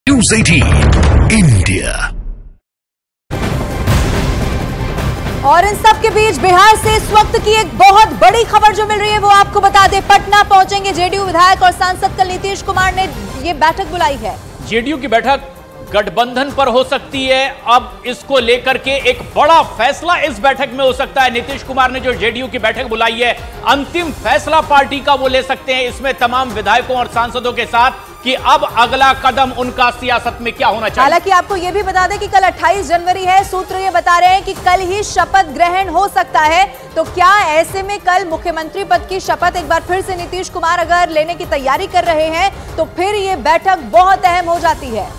News 18 India. और इन सब के बीच बिहार से इस वक्त की एक बहुत बड़ी खबर जो मिल रही है वो आपको बता दें। पटना पहुंचेंगे जेडीयू विधायक और सांसद। कल नीतीश कुमार ने ये बैठक बुलाई है। जेडीयू की बैठक गठबंधन पर हो सकती है। अब इसको लेकर के एक बड़ा फैसला इस बैठक में हो सकता है। नीतीश कुमार ने जो जेडीयू की बैठक बुलाई है, अंतिम फैसला पार्टी का वो ले सकते हैं। इसमें तमाम विधायकों और सांसदों के साथ कि अब अगला कदम उनका सियासत में क्या होना चाहिए। हालांकि आपको यह भी बता दें कि कल 28 जनवरी है। सूत्र ये बता रहे हैं कि कल ही शपथ ग्रहण हो सकता है। तो क्या ऐसे में कल मुख्यमंत्री पद की शपथ एक बार फिर से नीतीश कुमार अगर लेने की तैयारी कर रहे हैं तो फिर ये बैठक बहुत अहम हो जाती है।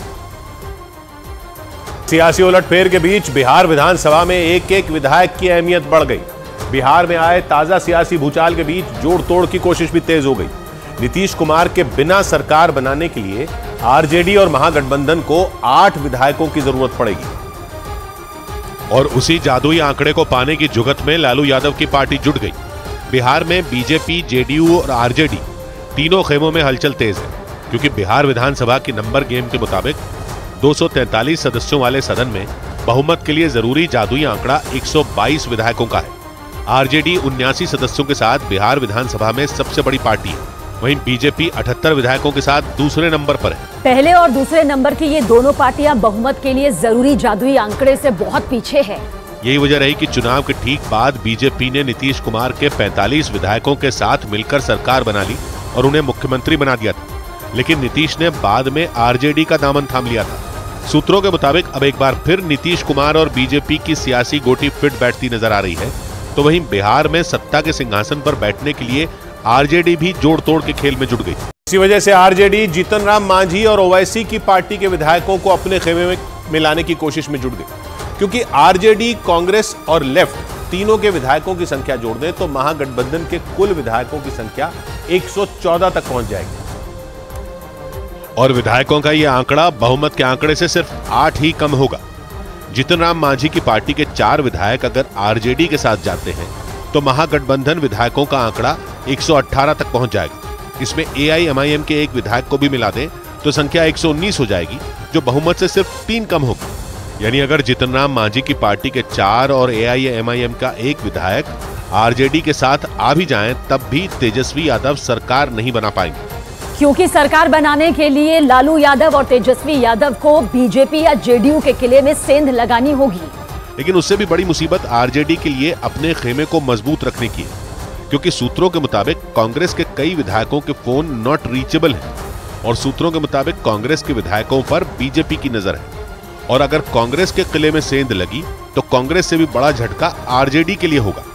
सियासी उलटफेर के बीच बिहार विधानसभा में एक एक विधायक की अहमियत बढ़ गई। बिहार में आए ताजा सियासी भूचाल के बीच जोड़ तोड़ की कोशिश भी तेज हो गई। नीतीश कुमार के बिना सरकार बनाने के लिए आरजेडी और महागठबंधन को 8 विधायकों की जरूरत पड़ेगी। और उसी जादुई आंकड़े को पाने की जुगत में लालू यादव की पार्टी जुट गई। बिहार में बीजेपी, जेडीयू और आरजेडी तीनों खेमों में हलचल तेज है, क्योंकि बिहार विधानसभा की नंबर गेम के मुताबिक 243 सदस्यों वाले सदन में बहुमत के लिए जरूरी जादुई आंकड़ा 122 विधायकों का है। आरजेडी 79 सदस्यों के साथ बिहार विधानसभा में सबसे बड़ी पार्टी है। वहीं बीजेपी 78 विधायकों के साथ दूसरे नंबर पर है। पहले और दूसरे नंबर की ये दोनों पार्टियां बहुमत के लिए जरूरी जादुई आंकड़े से बहुत पीछे है। यही वजह रही कि चुनाव के ठीक बाद बीजेपी ने नीतीश कुमार के 45 विधायकों के साथ मिलकर सरकार बना ली और उन्हें मुख्यमंत्री बना दिया था। लेकिन नीतीश ने बाद में आरजेडी का दामन थाम लिया था। सूत्रों के मुताबिक अब एक बार फिर नीतीश कुमार और बीजेपी की सियासी गोटी फिट बैठती नजर आ रही है। तो वहीं बिहार में सत्ता के सिंहासन पर बैठने के लिए आरजेडी भी जोड़ तोड़ के खेल में जुट गई। इसी वजह से आरजेडी जीतन राम मांझी और ओवैसी की पार्टी के विधायकों को अपने खेमे में मिलाने की कोशिश में जुट गई, क्योंकि आरजेडी, कांग्रेस और लेफ्ट तीनों के विधायकों की संख्या जोड़ दें तो महागठबंधन के कुल विधायकों की संख्या 114 तक पहुंच जाएगी। और विधायकों का यह आंकड़ा बहुमत के आंकड़े से सिर्फ 8 ही कम होगा। जीतन राम मांझी की पार्टी के 4 विधायक अगर आरजेडी के साथ जाते हैं तो महागठबंधन विधायकों का आंकड़ा 118 तक पहुंच जाएगा। इसमें एआईएमआईएम के एक विधायक को भी मिला दें तो संख्या 119 हो जाएगी, जो बहुमत से सिर्फ 3 कम होगी। यानी अगर जीतन राम मांझी की पार्टी के 4 और एआईएमआईएम का एक विधायक आरजेडी के साथ आ भी जाएं, तब भी तेजस्वी यादव सरकार नहीं बना पाएंगे, क्योंकि सरकार बनाने के लिए लालू यादव और तेजस्वी यादव को बीजेपी या जेडीयू के किले में सेंध लगानी होगी। लेकिन उससे भी बड़ी मुसीबत आरजेडी के लिए अपने खेमे को मजबूत रखने की है, क्योंकि सूत्रों के मुताबिक कांग्रेस के कई विधायकों के फोन नॉट रीचेबल हैं और सूत्रों के मुताबिक कांग्रेस के विधायकों पर बीजेपी की नजर है। और अगर कांग्रेस के किले में सेंध लगी तो कांग्रेस से भी बड़ा झटका आरजेडी के लिए होगा।